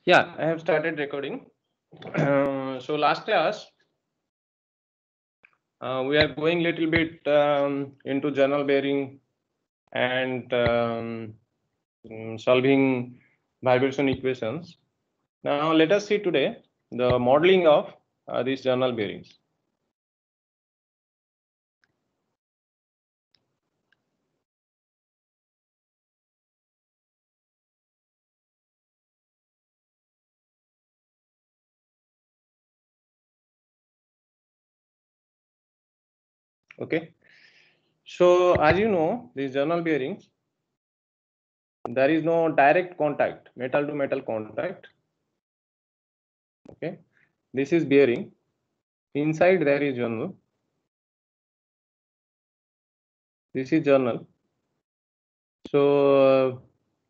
Yeah, I have started recording. So last class, we are going little bit into journal bearing and solving vibration equations. Now let us see today the modeling of these journal bearings. Okay. So as you know, these journal bearings, there is no direct contact, metal to metal contact. Okay. This is bearing. Inside there is journal. This is journal. So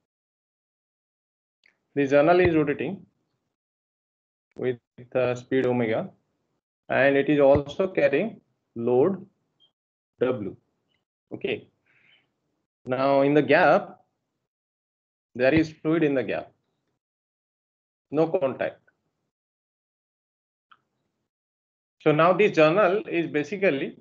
the journal is rotating with speed omega, and it is also carrying load W. Okay. Now in the gap, there is fluid in the gap. No contact. So now this journal is basically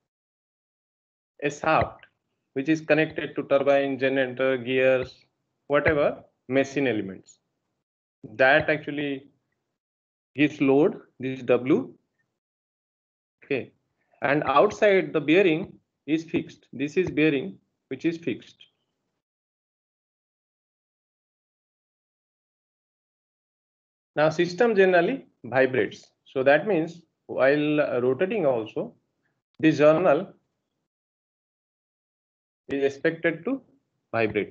a shaft which is connected to turbine, generator, gears, whatever machine elements. That actually gives load, this W. Okay. And outside the bearing is fixed. This is bearing which is fixed. Now system generally vibrates. So that means while rotating also, this journal is expected to vibrate.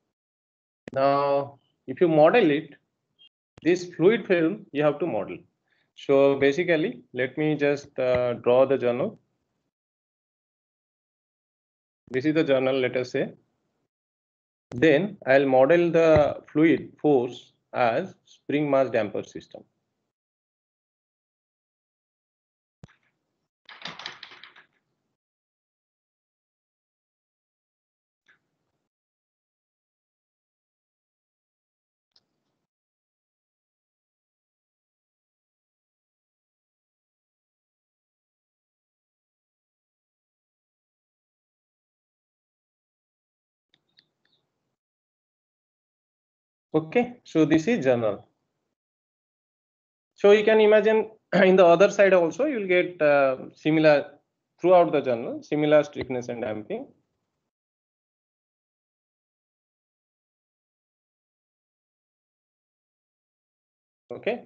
Now if you model it, this fluid film you have to model. So basically let me just draw the journal. This is the journal, let us say. Then I'll model the fluid force as spring mass damper system. Okay, so this is journal. So you can imagine in the other side also you will get similar throughout the journal, similar stiffness and damping. Okay.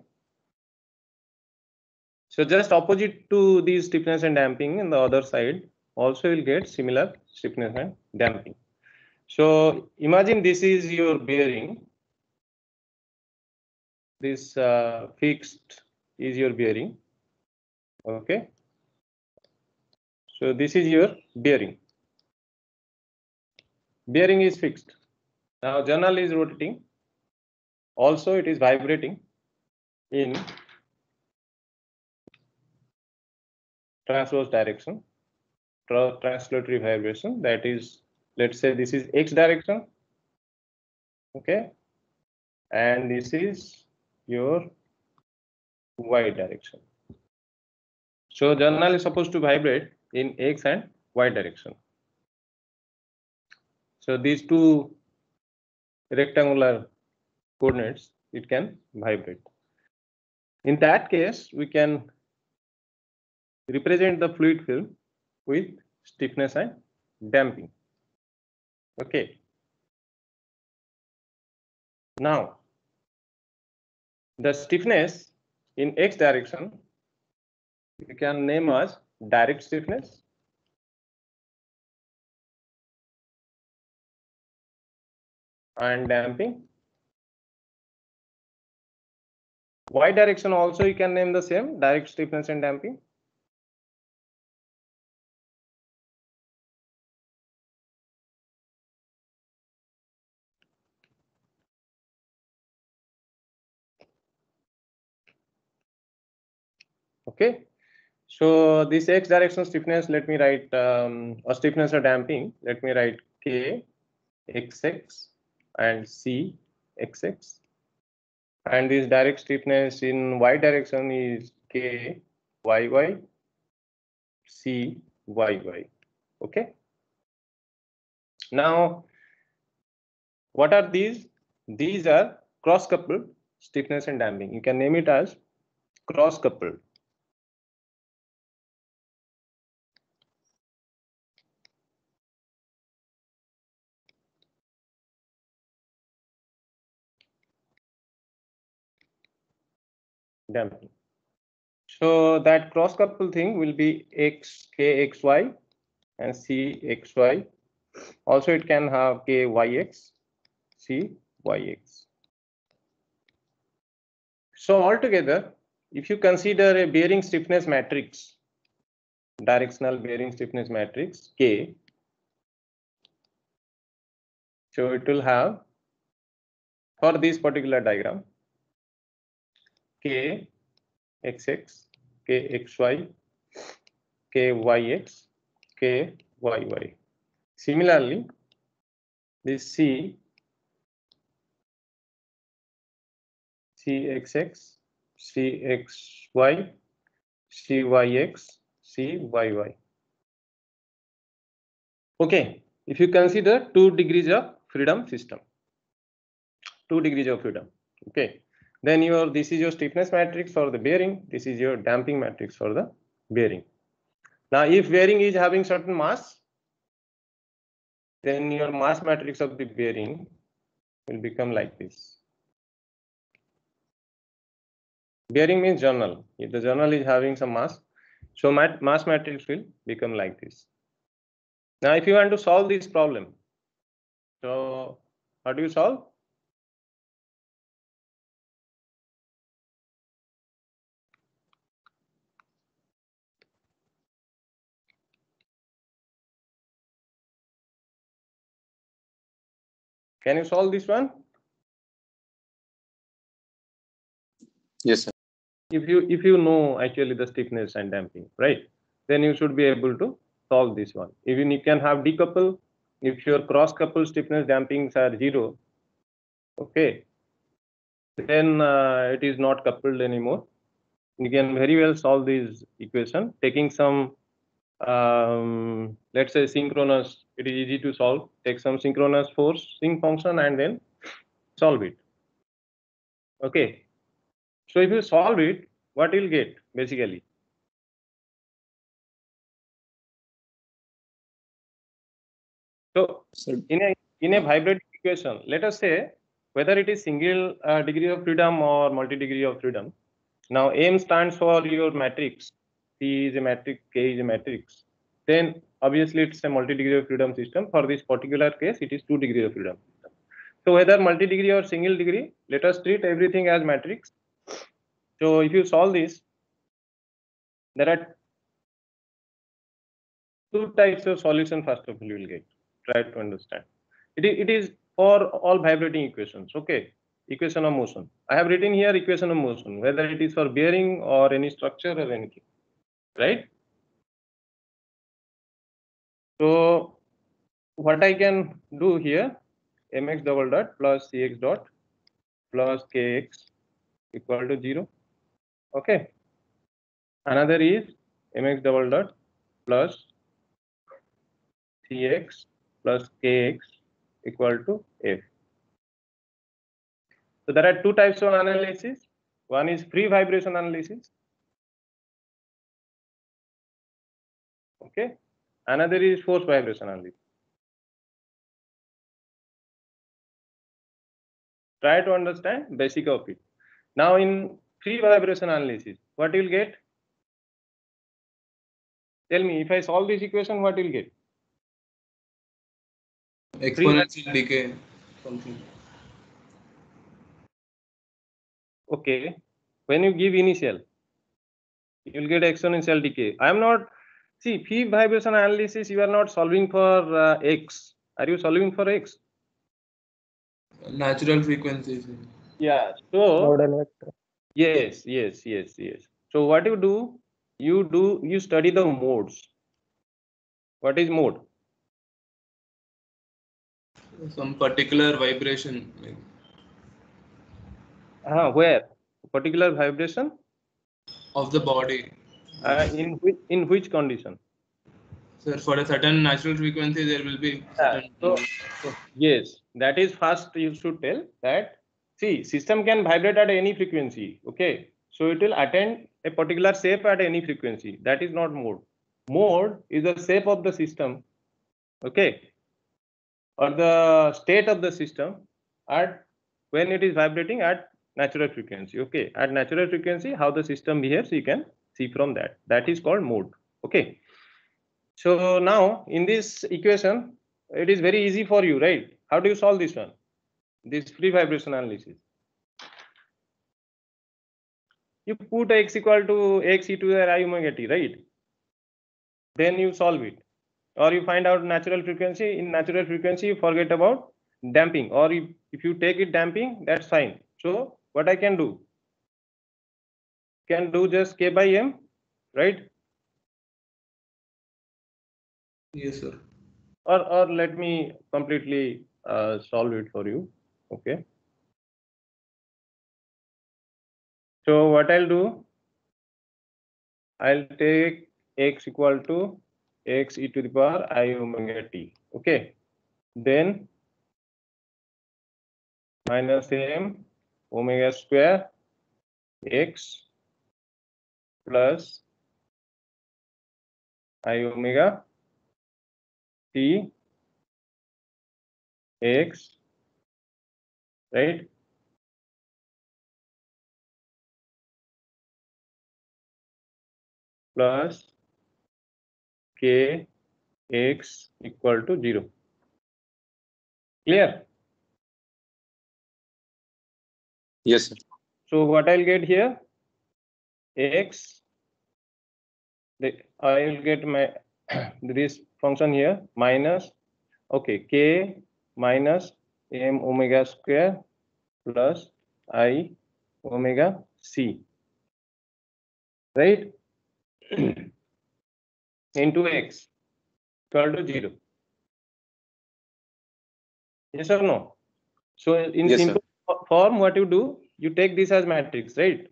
So just opposite to these stiffness and damping in the other side also will get similar stiffness and damping. So imagine this is your bearing. This fixed is your bearing. Okay. So this is your bearing. Bearing is fixed. Now journal is rotating. Also it is vibrating in transverse direction, translatory vibration. That is, let's say this is X direction. Okay. And this is your Y direction. So journal is supposed to vibrate in X and Y direction. So these two rectangular coordinates, it can vibrate. In that case, we can represent the fluid film with stiffness and damping. Okay. Now, the stiffness in X direction, you can name as direct stiffness. And damping. Y direction also you can name the same, direct stiffness and damping. Okay. So this X direction stiffness, let me write or stiffness or damping. Let me write K XX and C XX. and this direct stiffness in y direction is K YY C YY. Okay. Now, what are these? These are cross-coupled stiffness and damping. You can name it as cross-coupled. Damping. So that cross-couple thing will be KXY and CXY. Also, it can have KYX, CYX. So altogether, if you consider a bearing stiffness matrix, directional bearing stiffness matrix K, so it will have, for this particular diagram, K XX, K XY, K YX, K YY. Similarly, this CXX, CXY, CYX, CYY. Okay, if you consider 2 degrees of freedom system, 2 degrees of freedom. Okay, then this is your stiffness matrix for the bearing. This is your damping matrix for the bearing. Now, if bearing is having certain mass, then your mass matrix of the bearing will become like this. Bearing means journal. If the journal is having some mass, so mass matrix will become like this. Now, if you want to solve this problem, so how do you solve? Can you solve this one? Yes, sir. If you know actually the stiffness and damping, right, then you should be able to solve this one. Even you can have decouple. If your cross couple stiffness dampings are 0, okay, then it is not coupled anymore. You can very well solve this equation taking some let's say synchronous. It is easy to solve. Take some synchronous forcing function and then solve it. Okay, so if you solve it, what you'll get basically? So in a vibrating equation, let us say whether it is single degree of freedom or multi-degree of freedom. Now M stands for your matrix. C is a matrix, K is a matrix. Then obviously it's a multi-degree of freedom system. For this particular case, it is 2 degrees of freedom system. So whether multi-degree or single degree, let us treat everything as matrix. So if you solve this, there are 2 types of solution. First of all, you will get. Try to understand. It is for all vibrating equations. Okay, equation of motion. I have written here equation of motion, whether it is for bearing or any structure or anything, right? So what I can do here, mx double dot plus cx dot plus kx equal to 0. Okay. Another is mx double dot plus cx plus kx equal to f. So there are 2 types of analysis. One is free vibration analysis. Okay. Another is forced vibration analysis. Try to understand basic of it. Now in free vibration analysis, what you will get? Tell me, if I solve this equation, what you will get? Exponential decay. Something. Okay. When you give initial, you will get exponential decay. I am not, see, free vibration analysis, you are not solving for x. Are you solving for x? Natural frequencies. Yeah. So yes. So what you do, you study the modes. What is mode? Some particular vibration. Where? Particular vibration? Of the body. In which condition? Sir, for a certain natural frequency, there will be certain. So yes, that is first you should tell that. See, system can vibrate at any frequency. Okay, so it will attain a particular shape at any frequency. That is not mode. Mode is the shape of the system. Okay, or the state of the system at when it is vibrating at natural frequency. Okay, at natural frequency, how the system behaves, you can see from that. That is called mode. Okay. So now in this equation, it is very easy for you, right? How do you solve this one? This free vibration analysis. You put x equal to x e to the I omega t, right? Then you solve it. Or you find out natural frequency. In natural frequency, you forget about damping. Or if you take it damping, that's fine. So what I can do? Can do just k by m, right? Yes, sir. Or let me completely solve it for you. Okay. So what I'll do? I'll take x equal to x e to the power I omega t. Okay. Then minus m omega square x plus I omega t x, right? Plus k x equal to 0. Clear? Yes, sir. So what I'll get here? X. I will get my this function here minus, okay, k minus m omega square plus I omega c, right? Into x equal to 0. Yes or no? So in Yes, simple form, what you do, you take this as matrix, right?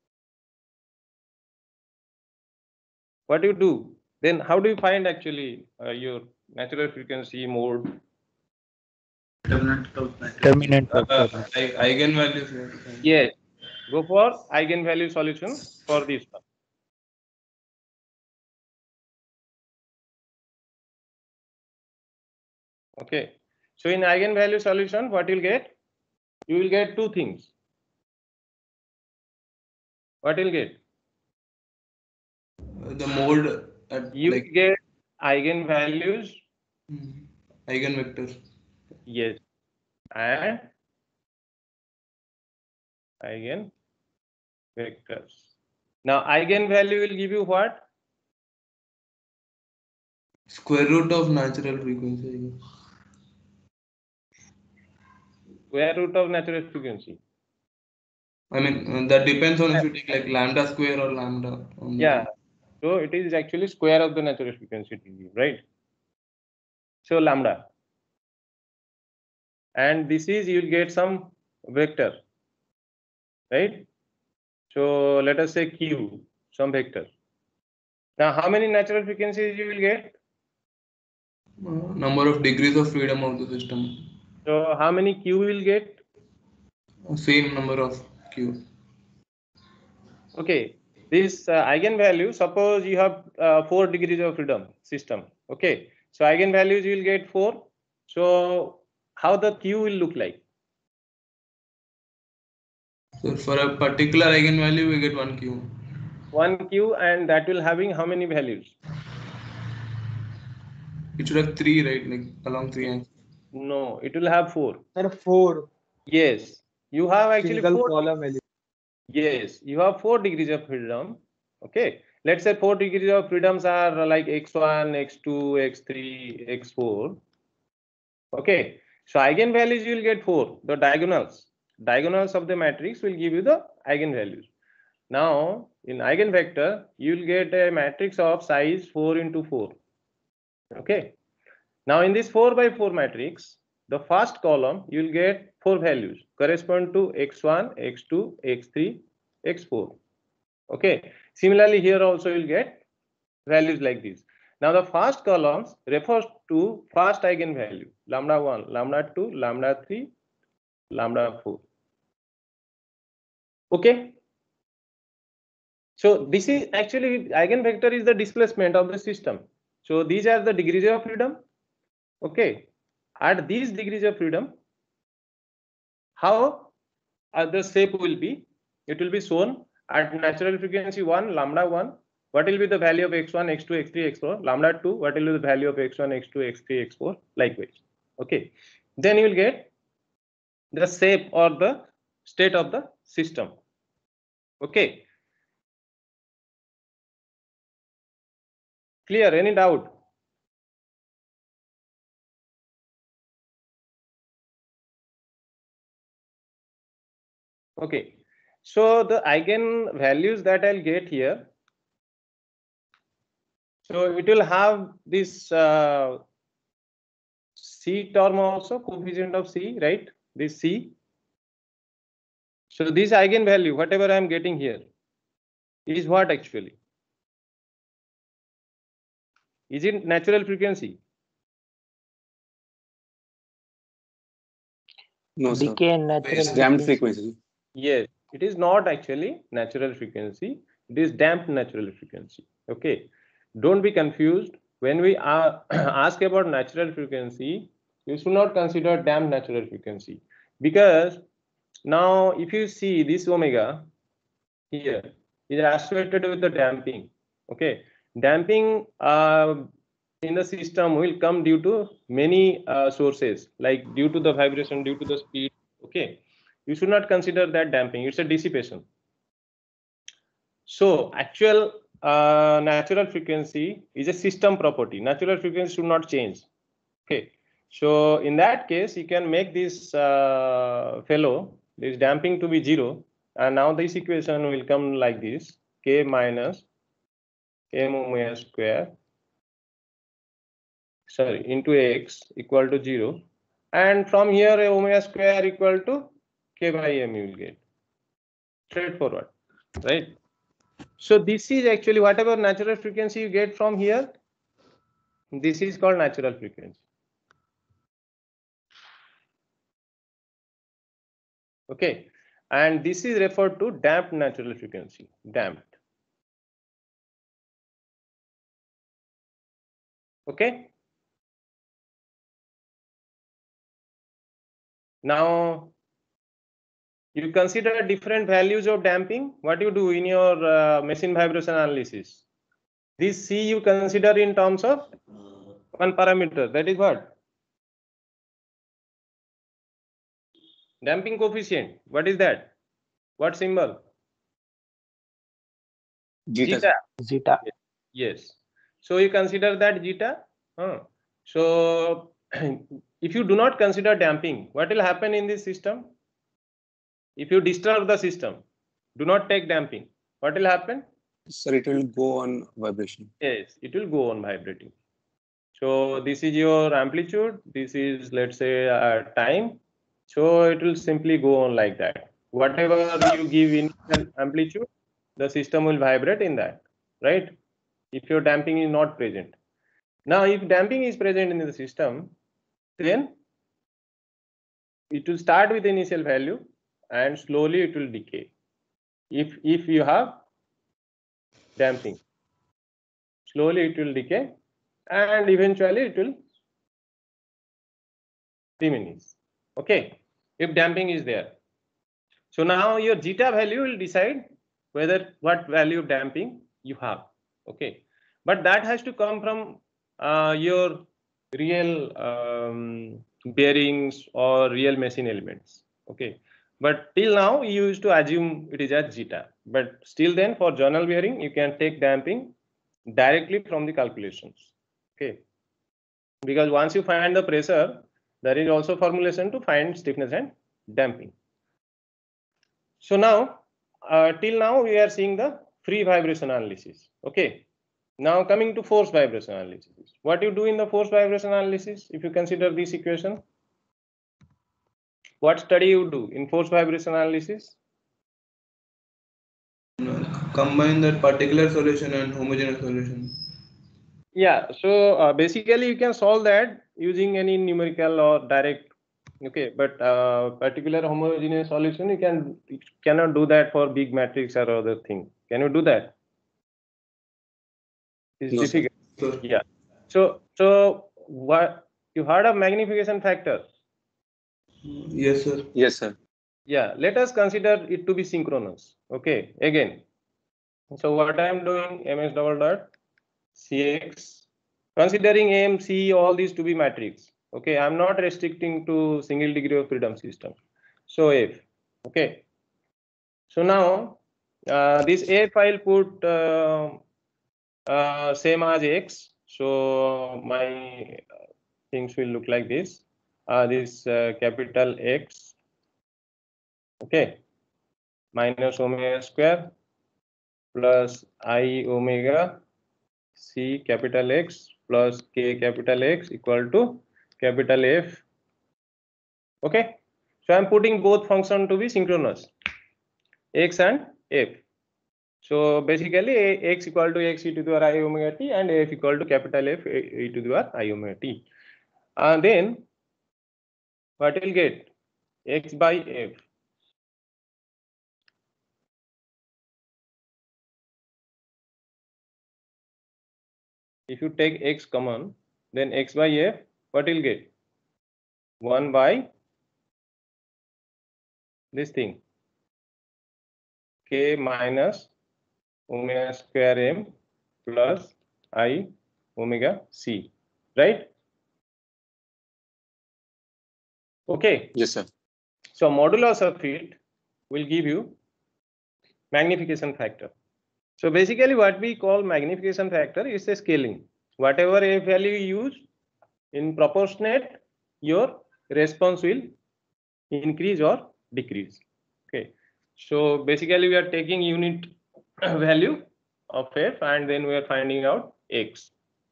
What you do, then how do you find actually your natural frequency mode? Determinant of vector. Eigenvalues. Yes, go for eigenvalue solution for this one. Okay, so in eigenvalue solution, what you'll get? You will get two things. What you'll get? The mode at You like get eigenvalues. eigenvectors. Yes, and eigenvectors. Now eigenvalue will give you what? Square root of natural frequency, I guess. Square root of natural frequency. I mean, that depends on if you take like lambda square or lambda. Yeah. So it is actually square of the natural frequency, right? So lambda. And this is, you will get some vector, right? So let us say q, some vector. Now how many natural frequencies you will get? Number of degrees of freedom of the system. So how many q will get? Same number of q. Okay, this eigenvalue, suppose you have 4 degrees of freedom system. Okay, so eigenvalues you will get 4. So how the q will look like? So for a particular eigenvalue, we get 1 q. 1 q, and that will having how many values? It should have 3, right? Like along 3 angles. No, it will have 4. Sir, 4 Yes, you have actually single 4. column element. Yes, you have 4 degrees of freedom. Okay, let's say 4 degrees of freedoms are like x1, x2, x3, x4. Okay, so eigenvalues you will get 4. The diagonals of the matrix will give you the eigenvalues. Now in eigenvector, you will get a matrix of size 4 into 4. Okay, now in this 4 by 4 matrix, the first column you will get 4 values correspond to x1, x2, x3, x4. Okay. Similarly, here also you will get values like this. Now the first columns refers to first eigenvalue lambda 1, lambda 2, lambda 3, lambda 4. Okay. So this is actually eigenvector is the displacement of the system. So these are the degrees of freedom. Okay. At these degrees of freedom, how the shape will be? It will be shown at natural frequency 1, lambda 1. What will be the value of x1, x2, x3, x4? Lambda 2. What will be the value of x1, x2, x3, x4? Likewise. Okay. Then you will get the shape or the state of the system. Okay. Clear? Any doubt? Okay. So the eigen values that I'll get here. So it will have this C term also, coefficient of C, right? This C. So this eigenvalue, whatever I am getting here, is what actually? Is it natural frequency? No, sir. Decay and natural It's damped frequency. Yes, it is not actually natural frequency. It is damped natural frequency. Okay. Don't be confused. When we ask about natural frequency, you should not consider damped natural frequency, because now if you see this omega here is associated with the damping. Okay. Damping in the system will come due to many sources, like due to the vibration, due to the speed. Okay. You should not consider that damping. It's a dissipation. So actual natural frequency is a system property. Natural frequency should not change. Okay. So in that case, you can make this this damping to be 0. And now this equation will come like this: k minus m omega square, sorry, into x equal to 0. And from here, omega square equal to k by m you will get. Straightforward, right? So this is actually whatever natural frequency you get from here. This is called natural frequency. Okay. And this is referred to damped natural frequency, damped. Okay. Now you consider different values of damping. What you do in your machine vibration analysis? This C you consider in terms of one parameter. That is what? Damping coefficient. What is that? What symbol? Zeta. Zeta. Yes. So you consider that zeta. So if you do not consider damping, what will happen in this system? If you disturb the system, do not take damping, what will happen? Sir, it will go on vibration. Yes, it will go on vibrating. So this is your amplitude. This is, let's say, time. So it will simply go on like that. Whatever you give in amplitude, the system will vibrate in that, right? If your damping is not present. Now, if damping is present in the system, then it will start with initial value and slowly it will decay. If you have damping, slowly it will decay and eventually it will diminish. Okay, if damping is there. So now your zeta value will decide whether what value of damping you have. Okay, but that has to come from your real bearings or real machine elements. Okay, but till now you used to assume it is at zeta, but still then for journal bearing you can take damping directly from the calculations. Okay, because once you find the pressure, there is also formulation to find stiffness and damping. So now till now we are seeing the free vibration analysis. Okay, now coming to force vibration analysis. What you do in the force vibration analysis, if you consider this equation, What study you do in force vibration analysis? Combine that particular solution and homogeneous solution. Yeah, so basically you can solve that using any numerical or direct. Okay, but particular homogeneous solution you cannot do that for big matrix or other thing. Can you do that? It's No, sir. difficult. Sure. Yeah. So what you heard of magnification factor? Yes, sir. Yes, sir. Yeah, let us consider it to be synchronous. Okay, again. So what I am doing, ms double dot cx, considering m, c, all these to be matrix. Okay, I'm not restricting to single degree of freedom system. So f. Okay. So now this f I'll put same as x. So my things will look like this. This capital X. Okay, minus omega square plus I omega C capital X plus K capital X equal to capital F. Okay, so I'm putting both function to be synchronous, X and F. So basically X equal to X e to the power I omega t and F equal to capital F e to the power I omega t. And then what will get? X by F. If you take x common, then x by f, what will get? 1 by this thing, k minus omega square m plus I omega c, right? Okay. Yes, sir. So modulus of it will give you magnification factor. So basically what we call magnification factor is a scaling. Whatever f value you use in proportionate, your response will increase or decrease. Okay. So basically we are taking unit value of f and then we are finding out x.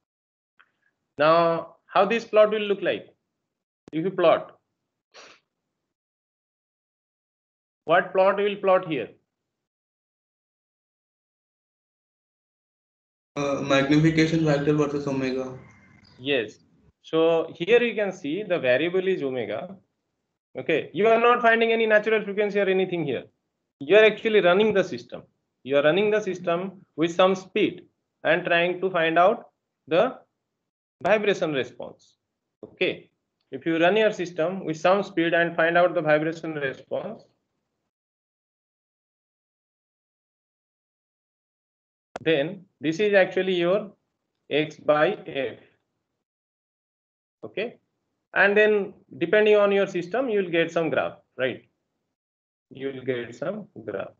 Now how this plot will look like? If you plot, what plot will plot here? Magnification factor versus omega. Yes. So here you can see the variable is omega. Okay. You are not finding any natural frequency or anything here. You are actually running the system. You are running the system with some speed and trying to find out the vibration response. Okay. If you run your system with some speed and find out the vibration response, then this is actually your x by f. Okay. And then depending on your system, you will get some graph, right? You will get some graph.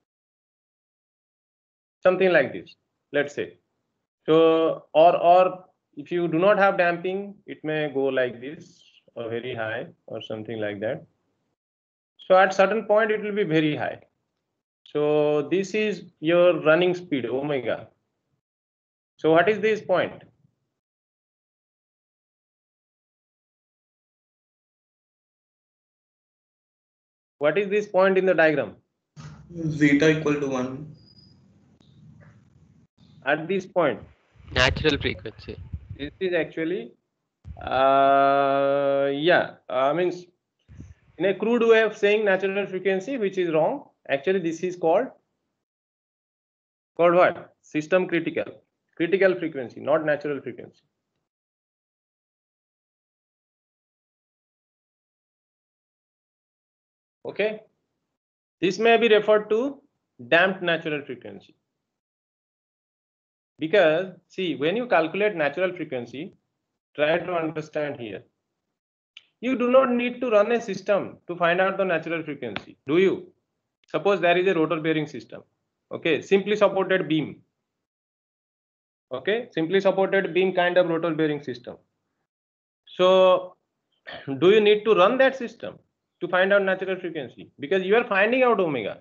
Something like this, let's say. So, or if you do not have damping, it may go like this or very high or something like that. So at certain point, it will be very high. So this is your running speed, omega. So what is this point? What is this point in the diagram? Zeta equal to 1. At this point, Natural frequency. this is actually, means in a crude way of saying natural frequency, which is wrong. Actually, this is called what? System critical frequency, not natural frequency. Okay, this may be referred to damped natural frequency, because see, when you calculate natural frequency, try to understand here, you do not need to run a system to find out the natural frequency, do you? Suppose there is a rotor bearing system, okay, simply supported beam, okay, simply supported beam kind of rotor bearing system. So do you need to run that system to find out natural frequency? Because you are finding out omega.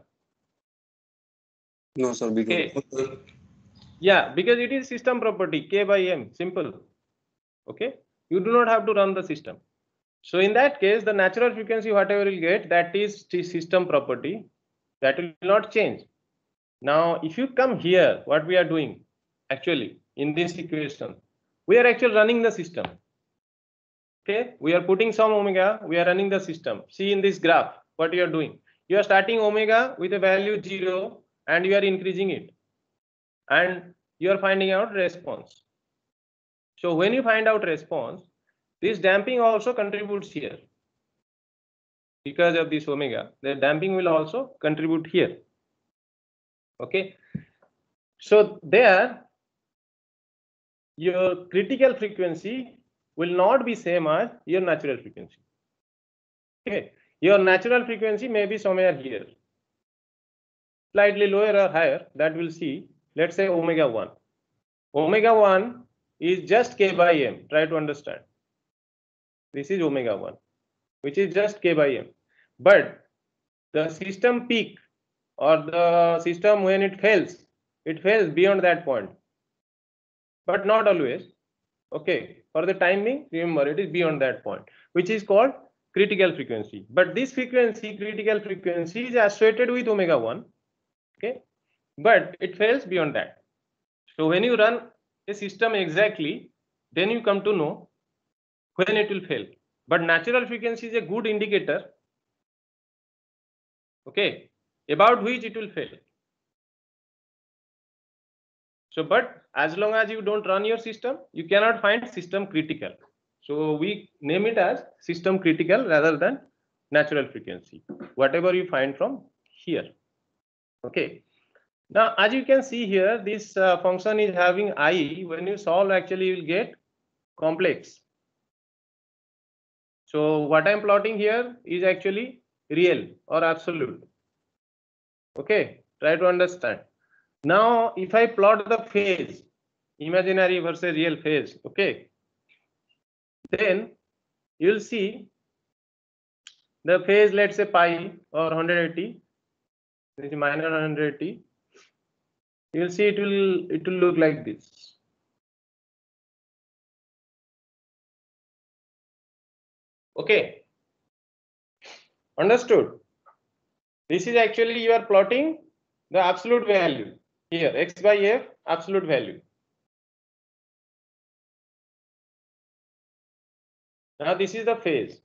No, sir. We don't. Okay. Yeah, because it is system property, k by m, simple. Okay, you do not have to run the system. So in that case, the natural frequency, whatever you get, that is the system property, that will not change. Now, if you come here, what we are doing actually in this equation, we are actually running the system. Okay, we are putting some omega, we are running the system. See in this graph, what you are doing. You are starting omega with a value 0 and you are increasing it. And you are finding out response. So when you find out response, this damping also contributes here. Because of this omega, the damping will also contribute here. Okay. So there, your critical frequency will not be same as your natural frequency. Okay. Your natural frequency may be somewhere here. Slightly lower or higher, that we'll see. Let's say omega 1. Omega 1 is just k by m. Try to understand. This is omega 1, which is just k by m. But the system peak or the system when it fails beyond that point. But not always. Okay. For the time being, remember it is beyond that point, which is called critical frequency. But this frequency, critical frequency, is associated with omega 1. Okay. But it fails beyond that. So when you run a system exactly, then you come to know when it will fail. But natural frequency is a good indicator, okay, about which it will fail. So, but as long as you don't run your system, you cannot find system critical. So we name it as system critical rather than natural frequency, whatever you find from here. Okay. Now, as you can see here, this function is having I. When you solve, actually you will get complex. So what I'm plotting here is actually real or absolute. Okay, try to understand. Now, if I plot the phase, imaginary versus real phase, okay, then you'll see the phase, let's say pi or 180, this is minus 180. You'll see it will look like this. Okay, understood? This is actually you are plotting the absolute value here, x by f, absolute value. Now this is the phase.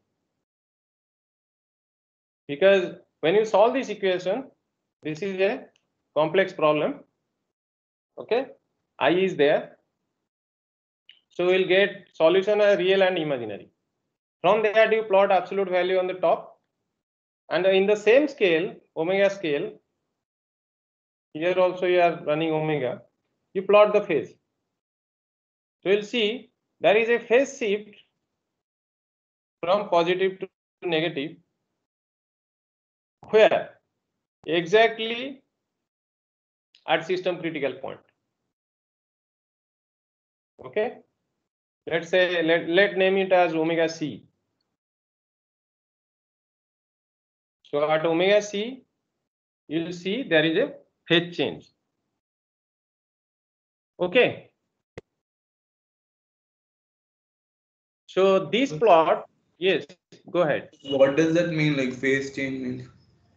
Because when you solve this equation, this is a complex problem. Okay, I is there. So we'll get solution real and imaginary. From there, you plot absolute value on the top. And in the same scale, omega scale, here also you are running omega, you plot the phase. So you'll see there is a phase shift from positive to negative, where exactly at system critical point. Okay, let's say let name it as omega c. So at omega c, you'll see there is a phase change. Okay. So this plot, yes, go ahead. What does that mean, like phase change means?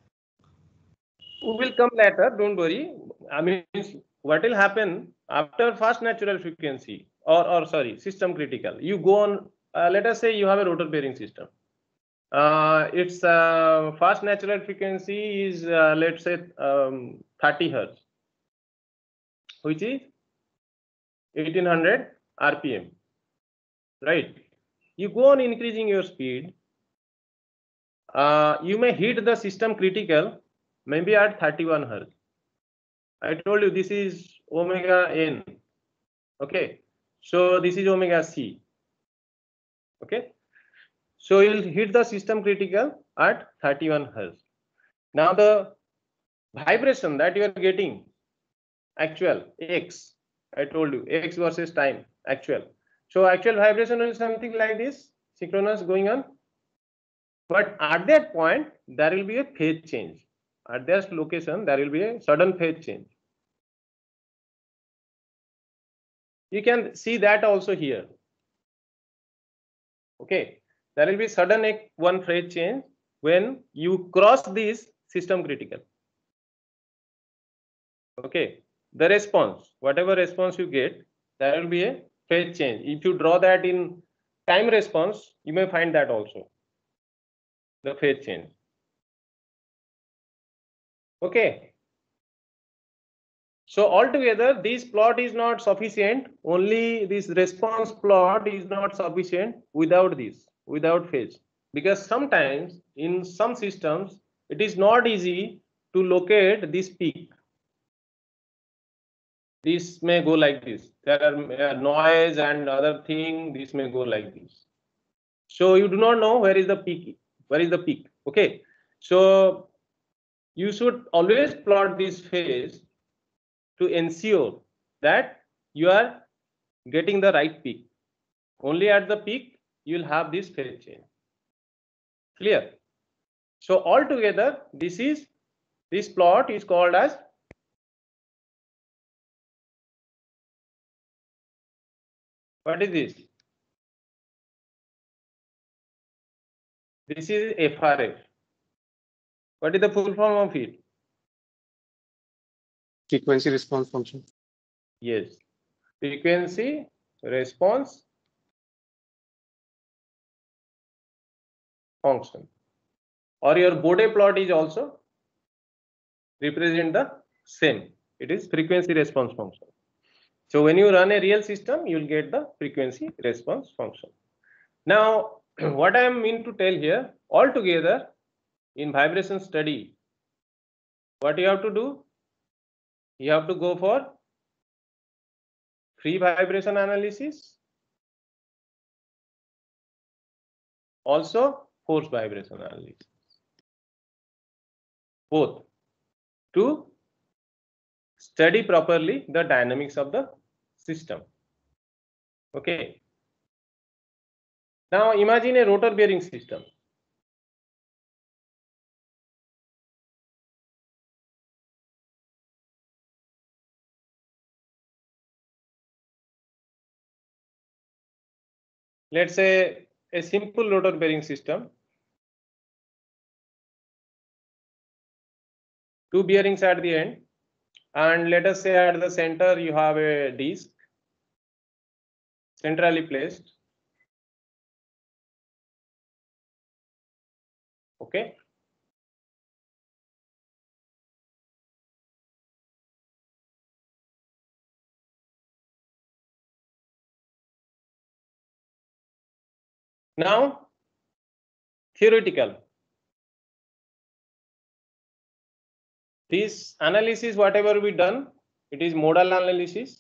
We will come later, don't worry. I mean, what will happen after first natural frequency or sorry, system critical? You go on, let us say you have a rotor bearing system. Its first natural frequency is, let's say, 30 Hertz, which is 1800 RPM, right? You go on increasing your speed, you may hit the system critical maybe at 31 Hertz. I told you this is omega n. Okay, so this is omega c. Okay, so you'll hit the system critical at 31 Hertz. Now the vibration that you are getting, actual x, I told you x versus time, actual. So actual vibration is something like this, synchronous going on. But at that point, there will be a phase change. At that location, there will be a sudden phase change. You can see that also here. Okay. there will be sudden one phase change when you cross this system critical. Okay, the response, whatever response you get, there will be a phase change. If you draw that in time response, you may find that also, the phase change. Okay. So altogether, this plot is not sufficient. Only this response plot is not sufficient without this, without phase. Because sometimes in some systems, it is not easy to locate this peak. This may go like this. There are noise and other thing. This may go like this. So you do not know where is the peak. Where is the peak? Okay. So you should always plot this phase to ensure that you are getting the right peak. Only at the peak you will have this phase change. Clear? So altogether, this plot is called as what is this? This is FRF. What is the full form of it? Frequency response function. Yes, frequency response function. Or your Bode plot is also represent the same. It is frequency response function. So when you run a real system, you will get the frequency response function. Now, what I am mean to tell here, altogether in vibration study, what you have to do? You have to go for free vibration analysis, also forced vibration analysis, both, to study properly the dynamics of the system. Okay. Now imagine a rotor bearing system. Let's say a simple rotor bearing system. Two bearings at the end, and let us say at the center you have a disc centrally placed. Okay. Now, theoretical. This analysis, whatever we done, it is modal analysis.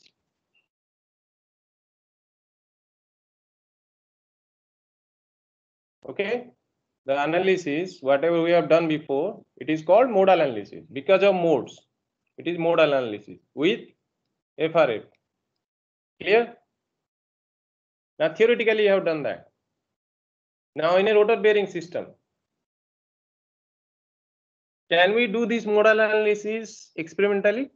Okay. The analysis, whatever we have done before, it is called modal analysis because of modes. It is modal analysis with FRF. Clear? Now, theoretically, you have done that. Now, in a rotor bearing system, can we do this modal analysis experimentally?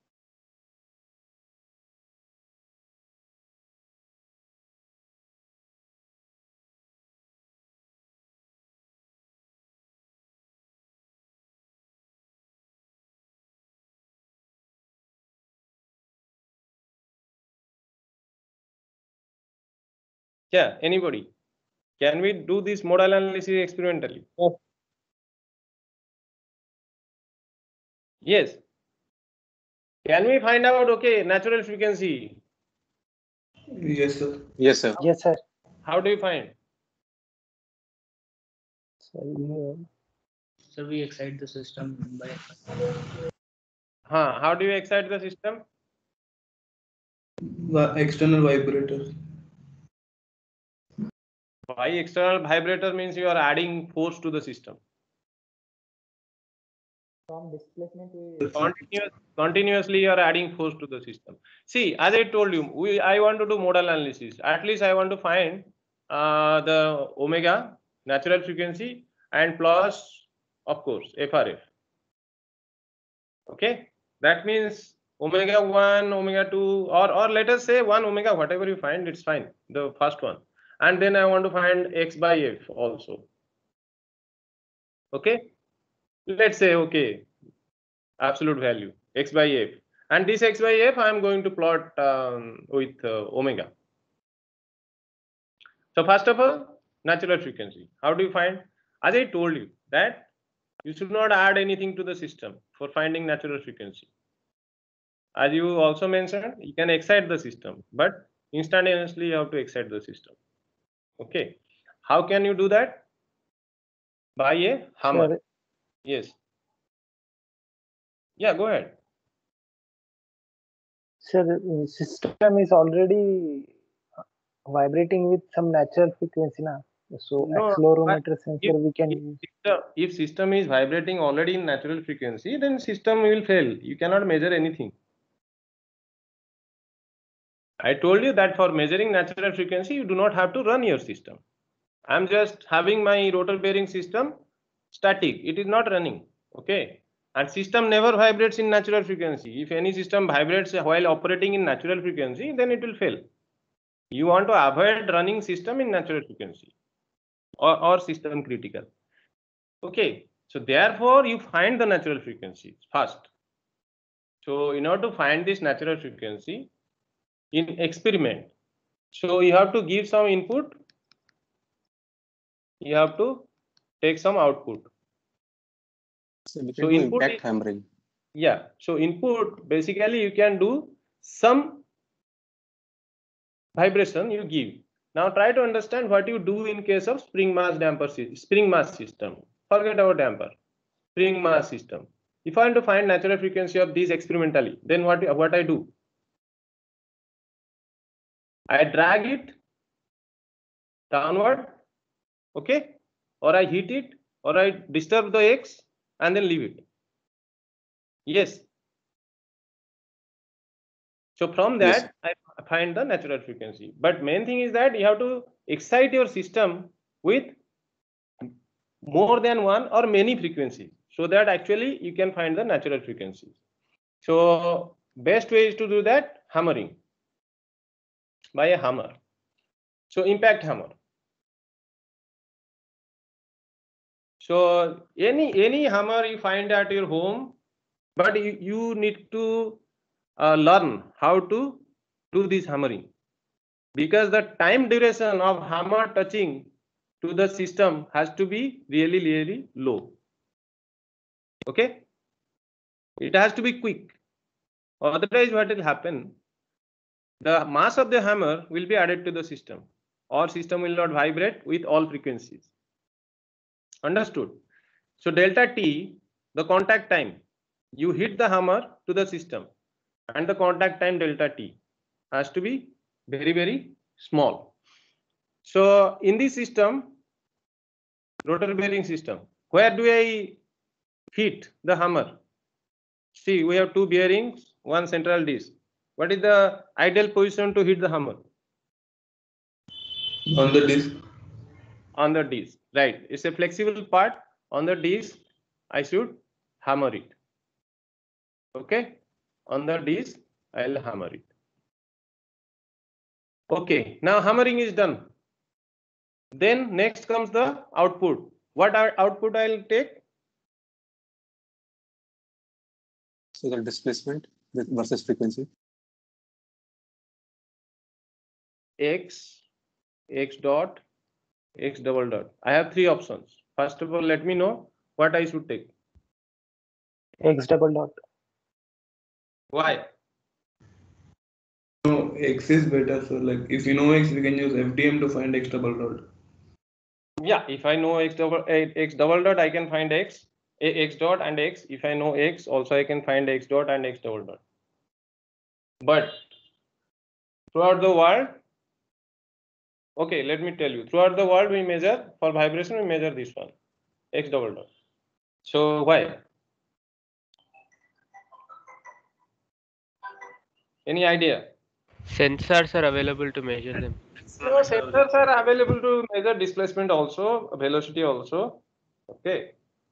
Yeah, anybody? Can we do this modal analysis experimentally? Oh. Yes. Can we find out, okay, natural frequency? Yes, sir. Yes, sir. Yes, sir. How do you find? So we excite the system by How do you excite the system? External vibrator. By external vibrator means you are adding force to the system. From displacement Continuously you are adding force to the system. See, as I told you, I want to do modal analysis. At least I want to find the omega, natural frequency, and plus, of course, FRF. Okay, that means omega 1, omega 2, or let us say 1 omega, whatever you find, it's fine, the first one. and then I want to find x by f also. Okay, let's say okay, absolute value x by f, and this x by f I am going to plot with omega. So first of all, natural frequency. How do you find? As I told you that you should not add anything to the system for finding natural frequency. As you also mentioned, you can excite the system, but instantaneously you have to excite the system. Okay, how can you do that? By a hammer. Sir, Yes. Yeah, go ahead. sir, the system is already vibrating with some natural frequency now. So No, accelerometer sensor if, we can if use. if system is vibrating already in natural frequency, then system will fail. You cannot measure anything. I told you that for measuring natural frequency, you do not have to run your system. I'm just having my rotor bearing system static. It is not running. Okay. And system never vibrates in natural frequency. If any system vibrates while operating in natural frequency, then it will fail. You want to avoid running system in natural frequency or system critical. Okay. So therefore, you find the natural frequency first. So in order to find this natural frequency in experiment, so you have to give some input. You have to take some output. So we So can do input impact is, hammering. yeah. So input basically you can do some vibration you give. Now try to understand what you do in case of spring mass damper spring mass system. Forget about damper. Spring mass system. If I want to find natural frequency of these experimentally, then what I do? I drag it downward, okay, or I hit it, or I disturb the X and then leave it. Yes. So from that, Yes. I find the natural frequency. But main thing is that you have to excite your system with more than one or many frequencies, so that actually you can find the natural frequency. So best way is to do that hammering by a hammer. So impact hammer. So any hammer you find at your home, but you need to learn how to do this hammering, because the time duration of hammer touching to the system has to be really low. Okay, it has to be quick, otherwise what will happen, the mass of the hammer will be added to the system, or system will not vibrate with all frequencies. Understood? So delta T, the contact time, you hit the hammer to the system, and the contact time delta T has to be very small. So in this system, rotor bearing system, where do I hit the hammer? See, we have two bearings, one central disc. What is the ideal position to hit the hammer? On the disc. On the disc, right? It's a flexible part on the disc. I should hammer it. Okay, on the disc, I'll hammer it. Okay, now hammering is done. Then next comes the output. What output I'll take? So the displacement versus frequency. X dot, X double dot. I have three options. First of all, let me know what I should take. X double dot. Why? No, X is better. So like if you know X, we can use FDM to find X double dot. Yeah, if I know X double dot, I can find X dot and X. If I know X, also I can find X dot and X double dot. But throughout the world, okay, let me tell you, throughout the world we measure, for vibration we measure this one, X double dot. So why? Any idea? Sensors are available to measure them. So sensors are available to measure displacement also, velocity also. Okay.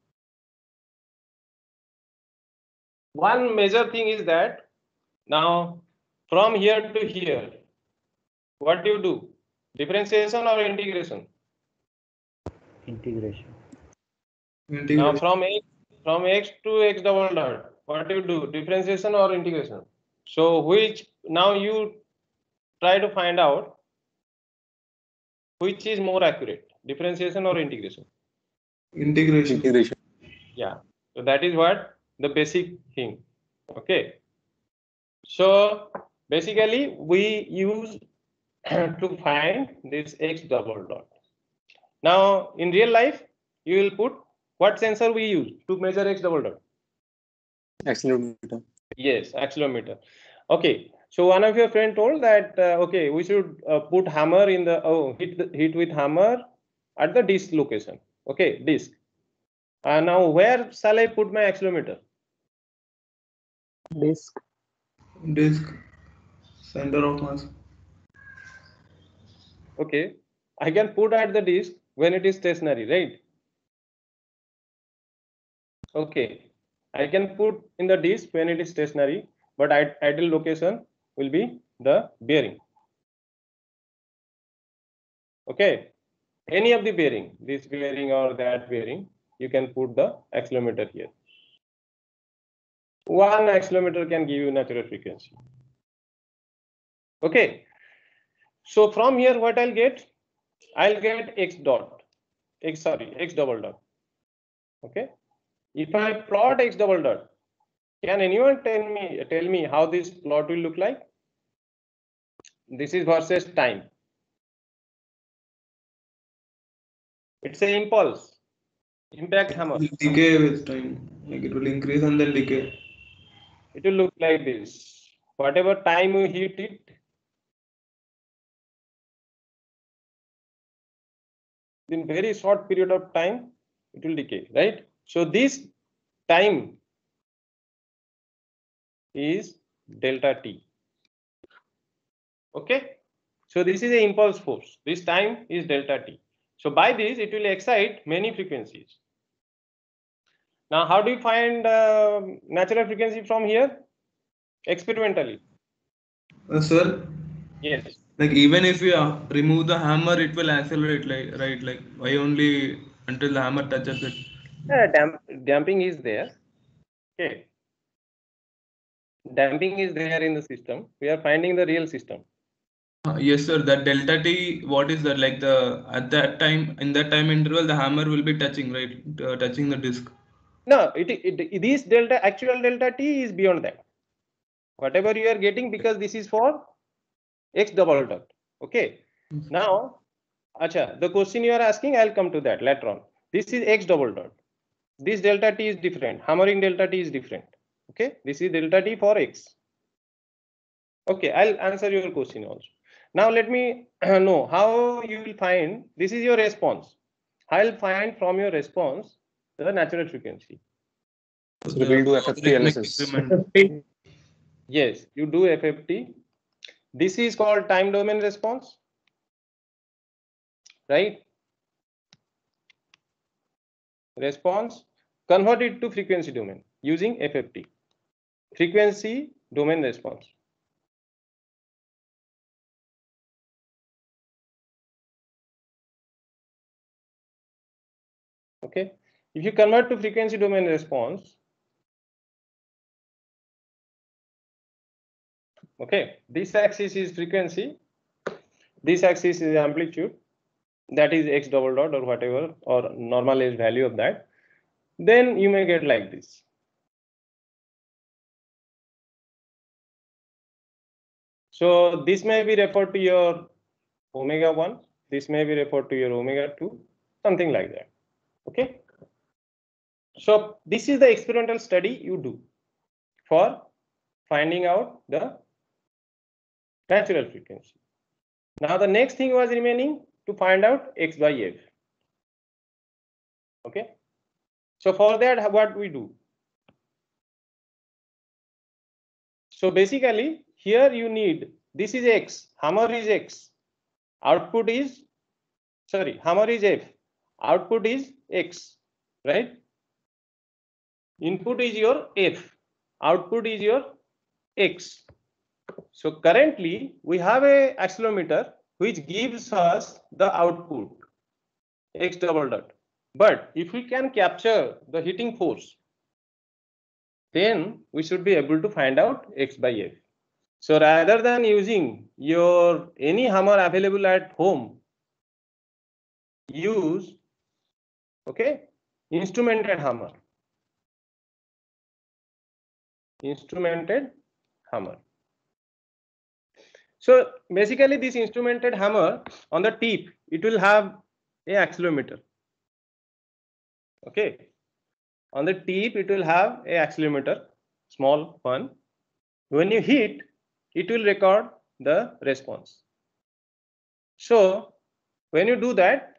One major thing is that now from here to here, what do you do? Differentiation or integration? Integration. Now from x to x double dot, what do you do? Differentiation or integration? So which, now you try to find out which is more accurate, differentiation or integration? Integration. Yeah. So that is what the basic thing. Okay. So basically we use to find this x double dot. Now in real life, you will put what sensor we use to measure x double dot? Accelerometer. Yes, accelerometer. Okay. So one of your friend told that okay, we should put hammer in the hit with hammer at the disk location. Okay, disk. Now where shall I put my accelerometer? Disk. Center of mass. Okay, I can put at the disk when it is stationary, right? Okay, I can put in the disk when it is stationary, but ideal location will be the bearing. Okay, any of the bearing, this bearing or that bearing, you can put the accelerometer here. One accelerometer can give you natural frequency. Okay, so from here what I'll get x double dot. Okay, if I plot x double dot, can anyone tell me how this plot will look like? This is versus time. It's an impulse, impact hammer. Decay with time. Like it will increase and then decay. It will look like this. Whatever time you hit it, in very short period of time, it will decay, right? So this time is delta t. Okay, so this is an impulse force. This time is delta t. So by this, it will excite many frequencies. Now, how do you find natural frequency from here? Experimentally. Sir, Yes. like even if we remove the hammer, it will accelerate, like right? Like why only until the hammer touches it? Damping is there. Okay. Damping is there in the system. We are finding the real system. Yes, sir. That delta t, what is that? Like at that time, in that time interval, the hammer will be touching, right? Touching the disc. No, this actual delta t is beyond that. Whatever you are getting, because this is for x double dot. Okay. Now, acha, the question you are asking, I'll come to that later on. This is x double dot. This delta t is different. Hammering delta t is different. Okay. This is delta t for x. Okay, I'll answer your question also. Now let me know how you will find, this is your response. I'll find from your response the natural frequency. So we will do FFT analysis. Yes, you do FFT. This is called time domain response, right? Response, convert it to frequency domain using FFT. Frequency domain response. Okay, if you convert to frequency domain response, okay, this axis is frequency, this axis is amplitude, that is x double dot or whatever, or normalized value of that, then you may get like this. So this may be referred to your omega 1, this may be referred to your omega 2, something like that. Okay. So this is the experimental study you do for finding out the natural frequency. Now the next thing was remaining to find out x by f. Okay. So for that, what we do? So basically here you need, this is x, hammer is x, output is, sorry, hammer is f, output is x, right? Input is your f, output is your x. So currently we have a accelerometer which gives us the output x double dot. But if we can capture the heating force, then we should be able to find out x by f. So rather than using your any hammer available at home, use instrumented hammer. Instrumented hammer. So basically this instrumented hammer, on the tip it will have a accelerometer. Okay, on the tip it will have a accelerometer, small one. When you hit, it will record the response. So when you do that,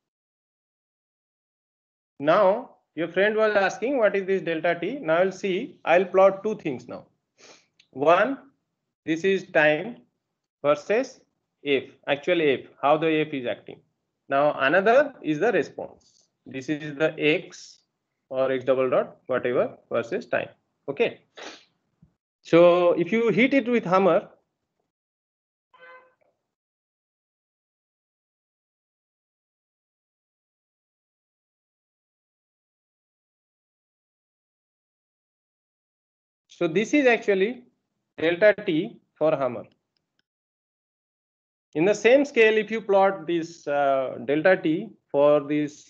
now your friend was asking what is this delta t. Now I'll see, I'll plot two things now. One, this is time versus f, actual f, how the f is acting. Now another is the response. This is the x or x double dot, whatever, versus time. Okay. So if you hit it with hammer, so this is actually delta t for hammer. In the same scale, if you plot this delta t for this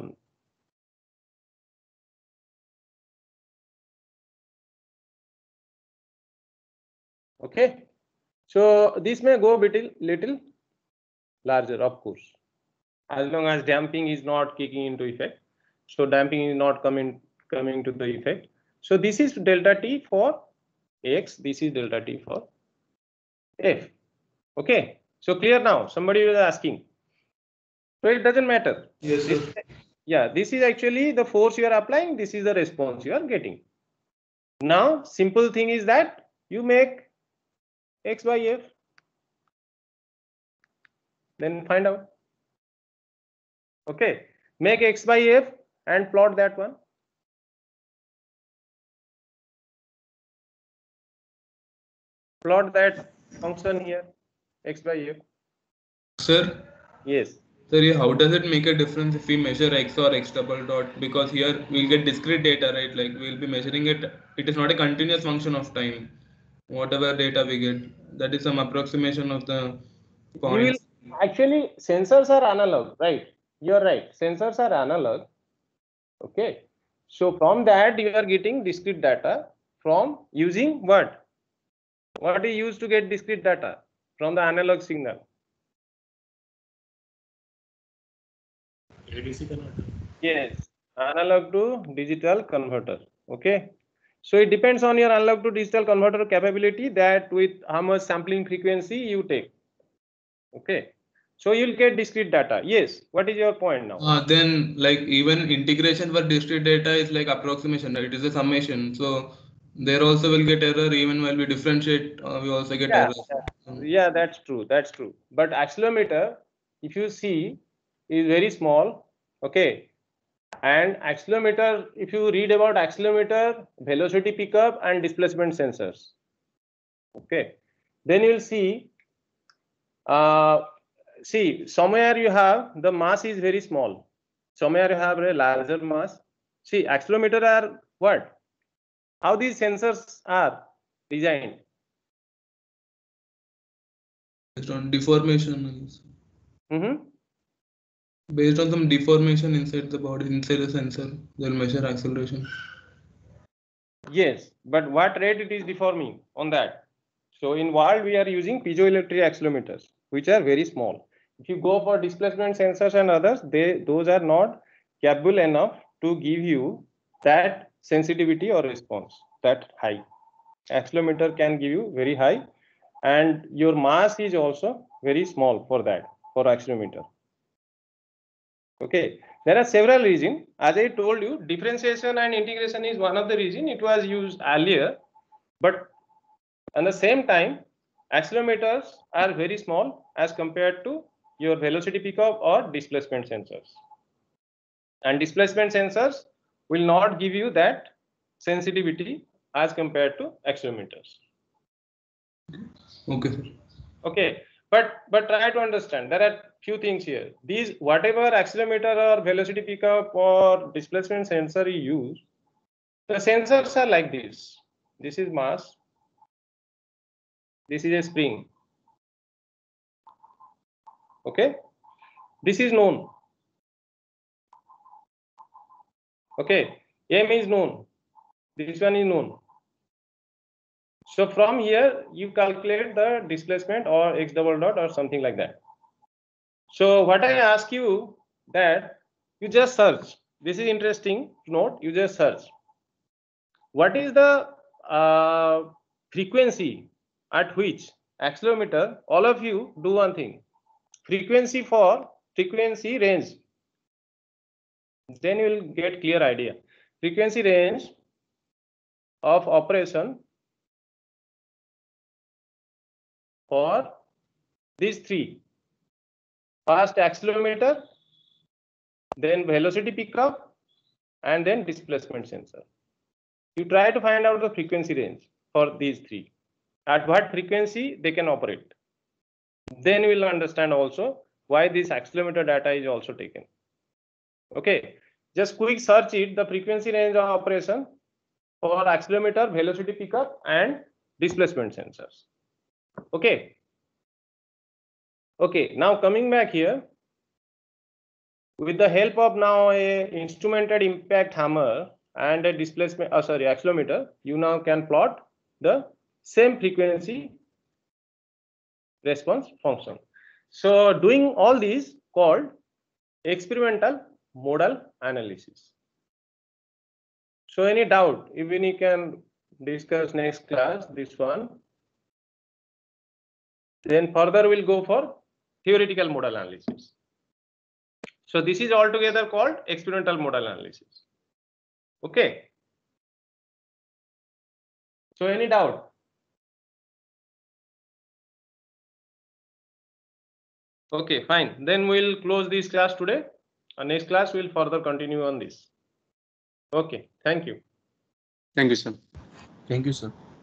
okay, so this may go little larger, of course, as long as damping is not kicking into effect. So damping is not coming to the effect. So this is delta t for x, this is delta t for f. Okay, so clear now? Somebody was asking. So it doesn't matter. Yes, sir. This is actually the force you are applying. This is the response you are getting. Now, simple thing is that you make x by f. Then find out. Okay, make x by f and plot that one. Plot that function here, x by f. Sir? Yes. Sir, how does it make a difference if we measure x or x double dot? Because here we'll get discrete data, right? Like we'll be measuring it. It is not a continuous function of time. Whatever data we get, that is some approximation of the points. Actually, sensors are analog, right? You're right. Sensors are analog. Okay. So from that you are getting discrete data from using what? What do you use to get discrete data from the analog signal? ADC converter. Yes, analog to digital converter. Okay. So it depends on your analog to digital converter capability, that with how much sampling frequency you take. Okay. So you'll get discrete data. Yes. What is your point now? Then like even integration for discrete data is like approximation, right? It is a summation. So there also will get error even while we differentiate, we also get error. Yeah, that's true. That's true. But accelerometer, if you see, is very small. Okay. And accelerometer, if you read about accelerometer, velocity pickup and displacement sensors. Okay. Then you'll see, somewhere you have the mass is very small. Somewhere you have a larger mass. See, accelerometer are what? How these sensors are designed? Based on deformation. Mm-hmm. Based on some deformation inside the body, inside the sensor, they'll measure acceleration. Yes, but what rate it is deforming on that? So in world we are using piezoelectric accelerometers, which are very small. If you go for displacement sensors and others, those are not capable enough to give you that sensitivity or response that high. Accelerometer can give you very high, and your mass is also very small for that, for accelerometer. Okay, there are several reasons. As I told you, differentiation and integration is one of the reasons it was used earlier, but at the same time, accelerometers are very small as compared to your velocity pickup or displacement sensors. And displacement sensors will not give you that sensitivity as compared to accelerometers. Okay. Okay, But try to understand, there are few things here. These, whatever accelerometer or velocity pickup or displacement sensor you use, the sensors are like this. This is mass. This is a spring. Okay. This is known. Okay. M is known. This one is known. So from here, you calculate the displacement or x double dot or something like that. So what I ask you that you just search. This is interesting to note. You just search. What is the frequency at which accelerometer? All of you do one thing. Frequency for frequency range. Then you will get clear idea. Frequency range of operation for these three. First accelerometer, then velocity pickup, and then displacement sensor. You try to find out the frequency range for these three. At what frequency they can operate. Then you will understand also why this accelerometer data is also taken. Okay, just quick search it, the frequency range of operation for accelerometer, velocity pickup, and displacement sensors. Okay. Okay, now coming back here, with the help of now a instrumented impact hammer and a displacement, accelerometer, you now can plot the same frequency response function. So doing all these called experimental modal analysis. So any doubt, even you can discuss next class this one. Then further we'll go for theoretical modal analysis. So this is altogether called experimental modal analysis. Okay. So any doubt? Okay, fine. Then we'll close this class today. Next class we'll further continue on this. Okay, thank you. Thank you, sir. Thank you, sir.